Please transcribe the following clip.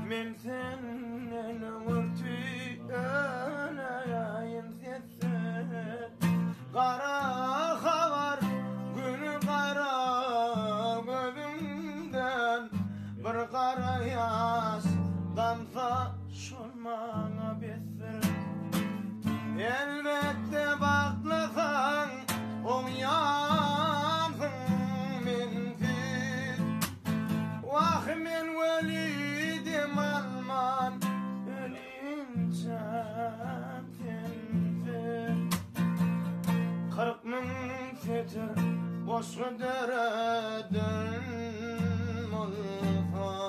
Men senden örtüyöneyim sessiz. Kara havar günü kara gözümden, bir kara yaş damsa şolmana besir. Elbette bakmasan oňansın mensiz. Vah men welidim alman ölünçe sensiz. 40 min setir boş deredin olsa,